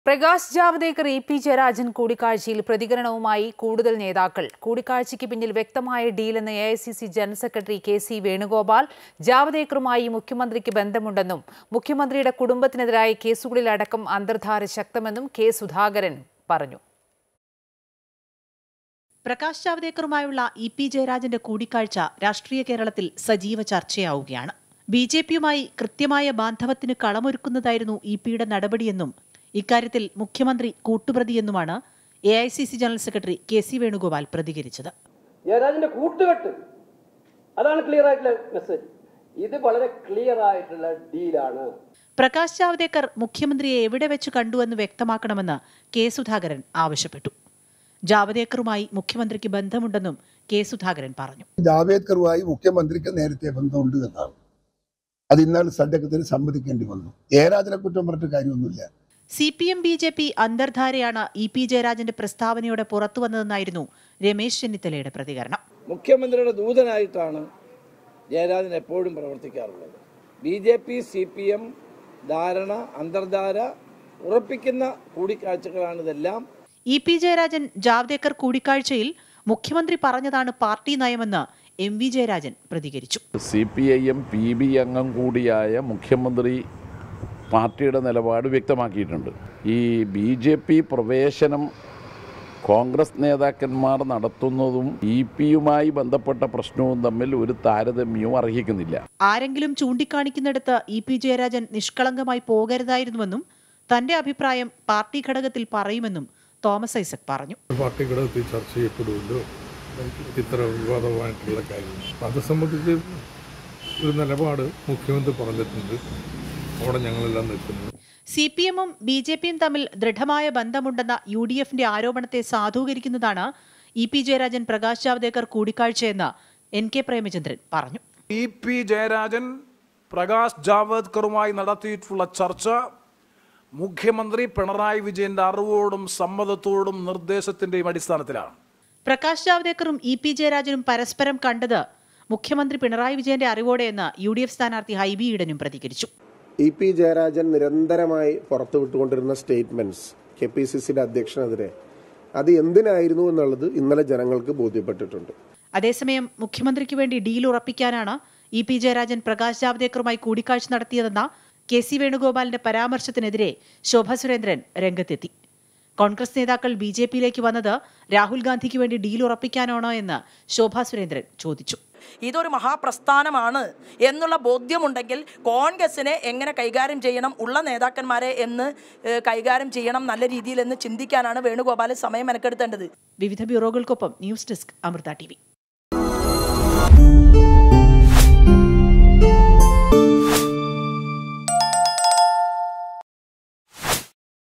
Prakash Javadekar EP. Jayarajan കൂടിക്കാഴ്ചയിൽ പ്രതികരണവുമായി കൂടുതൽ നേതാക്കൾ. കൂടിക്കാഴ്ചയ്ക്ക് പിന്നിൽ വ്യക്തമായ ഡീലെന്ന് AICC general secretary K C. Venugopal. ജാവദേക്കറുമായി മുഖ്യമന്ത്രിക്ക് ബന്ധമുണ്ടെന്നും മുഖ്യമന്ത്രിയുടെ കുടുംബത്തിനെതിരായ കേസുകളിലടക്കം അന്തർധാര ശക്തമെന്നും കെ. സുധാകരൻ പറഞ്ഞു. പ്രകാശ് ജാവദേക്കറുമായുള്ള ഇ.പി. ജയരാജന്റെ കൂടിക്കാഴ്ച രാഷ്ട്രീയ കേരളത്തിൽ സജീവ ചർച്ചയാവുകയാണ്. ബി.ജെ.പിയുമായി കൃത്യമായ ബാന്ധവത്തിന് കളമൊരുക്കുന്നതായിരുന്നു ഇ.പിയുടെ നടപടിയെന്നും ഇക്കാര്യത്തിൽ മുഖ്യമന്ത്രി കൂട്ടുപ്രതിയെന്നുമാണ് AICC general secretary K C. Venugopal പ്രതികരിച്ചത്. ജയരാജന്റെ കൂട്ടുകെട്ട് അതാണ് ക്ലിയർ ആയിട്ടുള്ള മെസ്സേജ്. ഇത് വളരെ ക്ലിയർ ആയിട്ടുള്ള ഡീലാണ്. പ്രകാശ് ജാവദേക്കർ മുഖ്യമന്ത്രിയെ എവിടെ വെച്ച് കണ്ടുവെന്ന് വ്യക്തമാക്കണമെന്ന് കെ. സുധാകരൻ ആവശ്യപ്പെട്ടു. ജാവദേക്കറുമായി മുഖ്യമന്ത്രിക്ക് ബന്ധമുണ്ടെന്നും കെ. സുധാകരൻ പറഞ്ഞു. ജാവദേക്കറുമായി മുഖ്യമന്ത്രിക്ക് നേരത്തെ ബന്ധമുണ്ട് എന്നാണ്. അത് ഇന്നാൾ സദ്യത്തിന് സമ്മതിക്കേണ്ടി വന്നു. ജയരാജനെ കുറ്റം പറഞ്ഞിട്ട് കാര്യമൊന്നുമില്ല. CPM BJP അന്തർധാരയാണ് ഇ.പി. ജയരാജന്റെ പ്രസ്താവനയോടെ പുറത്തുവന്നതെന്നായിരുന്നു രമേശ് ചെന്നിത്തലയുടെ പ്രതികരണം. മുഖ്യമന്ത്രിയുടെ ദൂതനായിട്ടാണ് ജയരാജൻ എപ്പോഴും പ്രവർത്തിക്കാറുള്ളത്. BJP CPM ധാരണ അന്തർധാര ഉറപ്പിക്കുന്ന കൂടിക്കാഴ്ചകളാണിതെല്ലാം. ഇ.പി. ജയരാജൻ ജാവദേക്കർ കൂടിക്കാഴ്ചയിൽ മുഖ്യമന്ത്രി പറഞ്ഞതാണ് പാർട്ടി നയമെന്ന് M.V. ജയരാജൻ പ്രതികരിച്ചു. CPIM PB അംഗം കൂടിയായ മുഖ്യമന്ത്രി പാർട്ടിയുടെ നിലപാട് വ്യക്തമാക്കിയിട്ടുണ്ട്. ഈ BJP പ്രവേശനം കോൺഗ്രസ് നേതാക്കന്മാർ നടത്തുന്നതും ഇ.പിയുമായി ബന്ധപ്പെട്ട പ്രശ്നവും തമ്മിൽ ഒരു താരതമ്യവും അർഹിക്കുന്നില്ല. ആരെങ്കിലും ചൂണ്ടിക്കാണിക്കുന്നിടത്ത് ഇ.പി. ജയരാജൻ നിഷ്കളങ്കമായി പോകരുതായിരുന്നുവെന്നും തന്റെ അഭിപ്രായം പാർട്ടി ഘടകത്തിൽ പറയുമെന്നും തോമസ് ഐസക് പറഞ്ഞു. പാർട്ടി ഘടകത്തിൽ ചർച്ച ചെയ്യപ്പെടുമല്ലോ ഇത്ര വിവാദമായിട്ടുള്ള കാര്യം. അത് സംബന്ധിച്ച് ഒരു നിലപാട് മുഖ്യമന്ത്രി പറഞ്ഞിട്ടുണ്ട്. അവിടെ ഞങ്ങളെല്ലാം നിൽക്കുന്നു. CPM-ഉം BJP-യും തമ്മിൽ ദൃഢമായ ബന്ധമുണ്ടെന്ന UDF-ന്റെ ആരോപണത്തെ സാധൂകരിക്കുന്നതാണ് ഇ.പി. ജയരാജൻ പ്രകാശ് ജാവദേക്കർ കൂടിക്കാഴ്ചയെന്ന് N.K. പ്രേമചന്ദ്രൻ പറഞ്ഞു. ഇ.പി. ജയരാജൻ പ്രകാശ് ജാവദേക്കറുമായി നടത്തിയിട്ടുള്ള ചർച്ച മുഖ്യമന്ത്രി പിണറായി വിജയന്റെ അറിവോടും സമ്മതത്തോടും നിർദ്ദേശത്തിന്റെയും അടിസ്ഥാനത്തിലാണ്. പ്രകാശ് ജാവദേക്കറും ഇ.പി. ജയരാജനും പരസ്പരം കണ്ടത് മുഖ്യമന്ത്രി പിണറായി വിജയന്റെ അറിവോടെയെന്ന് UDF സ്ഥാനാർത്ഥി ഹൈബി ഈഡനും പ്രതികരിച്ചു. ഇ.പി. ജയരാജൻ നിരന്തരമായി പുറത്തുവിട്ടുകൊണ്ടിരുന്ന സ്റ്റേറ്റ്മെന്റ്സ് KPCCയുടെ അധ്യക്ഷനെതിരെ അത് എന്തിനായിരുന്നു എന്നുള്ളത് ഇന്നലെ ജനങ്ങൾക്ക് ബോധ്യപ്പെട്ടിട്ടുണ്ട്. അതേസമയം മുഖ്യമന്ത്രിക്ക് വേണ്ടി ഡീൽ ഉറപ്പിക്കാനാണ് ഇ.പി. ജയരാജൻ പ്രകാശ് ജാവദേക്കറുമായി കൂടിക്കാഴ്ച നടത്തിയതെന്ന കെ.സി. വേണുഗോപാലിന്റെ പരാമർശത്തിനെതിരെ ശോഭ സുരേന്ദ്രൻ രംഗത്തെത്തി. കോൺഗ്രസ് നേതാക്കൾ BJP-യിലേക്ക് വന്നത് രാഹുൽ ഗാന്ധിക്ക് വേണ്ടി ഡീൽ ഉറപ്പിക്കാനാണോ എന്ന് ശോഭ സുരേന്ദ്രൻ ചോദിച്ചു. ഇതൊരു മഹാപ്രസ്ഥാനമാണ് എന്നുള്ള ബോധ്യമുണ്ടെങ്കിൽ കോൺഗ്രസിനെ എങ്ങനെ കൈകാര്യം ചെയ്യണം, ഉള്ള നേതാക്കന്മാരെ എന്ന് കൈകാര്യം ചെയ്യണം നല്ല രീതിയിൽ എന്ന് ചിന്തിക്കാനാണ് വേണുഗോപാൽ സമയം മെനക്കെടുത്തേണ്ടത്. വിവിധ ബ്യൂറോകൾക്കൊപ്പം ന്യൂസ് ഡെസ്ക് അമൃത TV.